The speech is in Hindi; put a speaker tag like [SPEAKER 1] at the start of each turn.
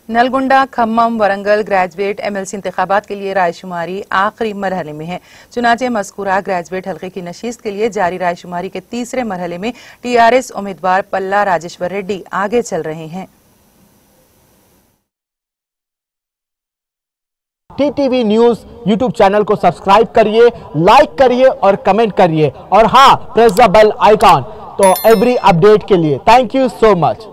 [SPEAKER 1] नलगुंडा, खम्मम, वरंगल ग्रेजुएट एमएलसी इंतखाबात के लिए रायशुमारी आखिरी मरहले में है। चुनाचे मज़कूरा ग्रेजुएट हल्के की नशीस्त के लिए जारी रायशुमारी के तीसरे मरहले में टीआरएस उम्मीदवार पल्ला राजेश्वर रेड्डी आगे चल रहे हैं।
[SPEAKER 2] टीटीवी न्यूज़ यूट्यूब चैनल को सब्सक्राइब करिए, लाइक करिए और कमेंट करिए और हाँ, प्रेस द बेल आइकॉन तो एवरी अपडेट के लिए। Thank you so much.